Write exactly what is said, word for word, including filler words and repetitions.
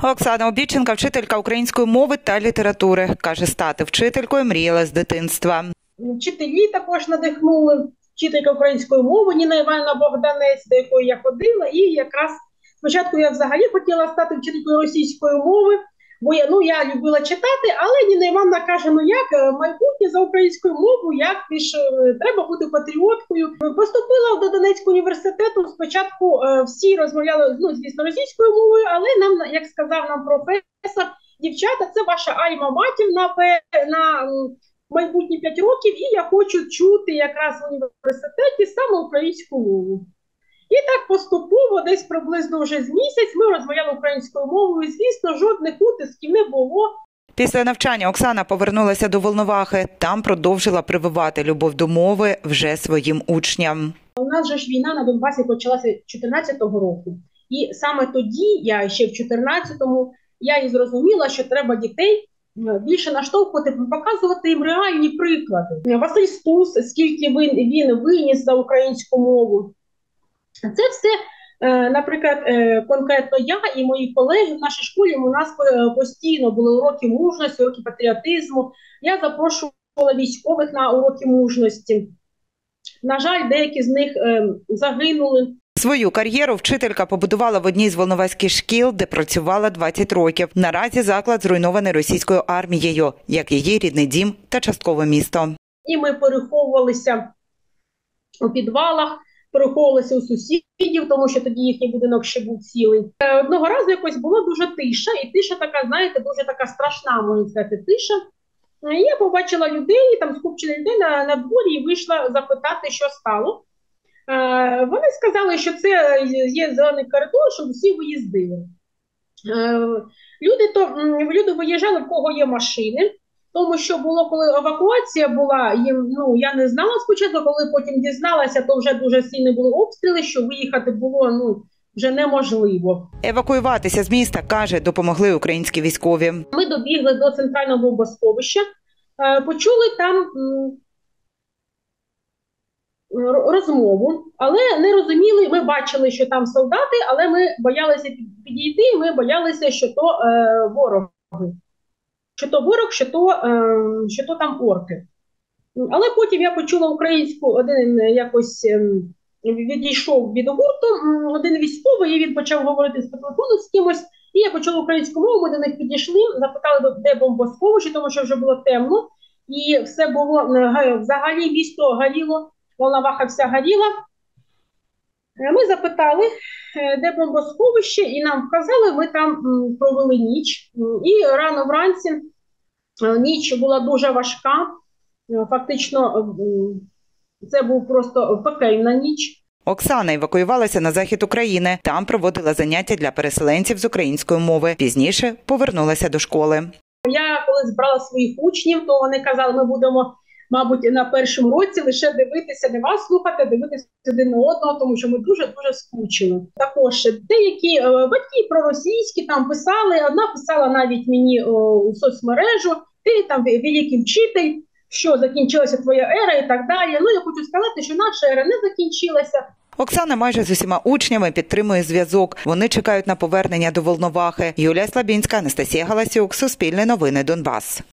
Оксана Обідченка – вчителька української мови та літератури. Каже, стати вчителькою мріяла з дитинства. Вчителі також надихнули. Вчителька української мови Ніна Іванівна Богданець, до якої я ходила. І якраз спочатку я взагалі хотіла стати вчителькою російської мови, бо я, ну, я любила читати, але Ніна Іванівна каже, ну як, майбутнє за українською мовою, як ж треба бути патріоткою. Поступила до Донецького університету, спочатку всі розмовляли, ну, звісно, російською мовою, але нам, як сказав нам професор, дівчата, це ваша альма-матір на, на майбутні п'ять років, і я хочу чути якраз в університеті саме українську мову. І так поступово, десь приблизно вже з місяць, ми розмовляли українською мовою. Звісно, жодних утисків не було. Після навчання Оксана повернулася до Волновахи. Там продовжила прививати любов до мови вже своїм учням. У нас же ж війна на Донбасі почалася чотирнадцятого року. І саме тоді, я ще в чотирнадцятому, я і зрозуміла, що треба дітей більше наштовхувати, показувати їм реальні приклади. Василь Стус, скільки він, він виніс за українську мову. Це все, наприклад, конкретно я і мої колеги в нашій школі, у нас постійно були уроки мужності, уроки патріотизму. Я запрошувала військових на уроки мужності. На жаль, деякі з них загинули. Свою кар'єру вчителька побудувала в одній з волноваських шкіл, де працювала двадцять років. Наразі заклад зруйнований російською армією, як її рідний дім та часткове місто. І ми переховувалися у підвалах, переховувалися у сусідів, тому що тоді їхній будинок ще був цілий. Одного разу якось була дуже тиша, і тиша така, знаєте, дуже така страшна, можна сказати, тиша. І я побачила людей, там скупчення людей на, на дворі, і вийшла запитати, що стало. Е, вони сказали, що це є зелений коридор, щоб всі виїздили. Е, люди, то, люди виїжджали, в кого є машини. Тому що було, коли евакуація була, їм, ну, я не знала спочатку, коли потім дізналася, то вже дуже сильні були обстріли, що виїхати було, ну, вже неможливо. Евакуюватися з міста, каже, допомогли українські військові. Ми добігли до центрального бомбосховища, почули там розмову, але не розуміли, ми бачили, що там солдати, але ми боялися підійти, ми боялися, що то е, вороги. Що то ворог, що то, е, що то там орки. Але потім я почула українську, один якось е, відійшов від гурту, один військовий, і він почав говорити з телефону з кимось, і я почула українську мову, ми до них підійшли, запитали, де бомбосховище, тому що вже було темно, і все було, взагалі місто горіло, Волноваха вся горіла. Ми запитали, де бомбосховище, і нам вказали, ми там провели ніч. І рано вранці ніч була дуже важка, фактично це був просто пекельна ніч. Оксана евакуювалася на захід України, там проводила заняття для переселенців з української мови. Пізніше повернулася до школи. Я коли збирала своїх учнів, то вони казали, ми будемо, мабуть, на першому році лише дивитися, не вас слухати, дивитися один на одного, тому що ми дуже-дуже скучили. Також деякі е, батьки проросійські там писали, одна писала навіть мені е, у соцмережу, ти там великий вчитель, що закінчилася твоя ера і так далі. Ну, я хочу сказати, що наша ера не закінчилася. Оксана майже з усіма учнями підтримує зв'язок. Вони чекають на повернення до Волновахи. Юлія Слабінська, Анастасія Галасюк, Суспільне новини, Донбас.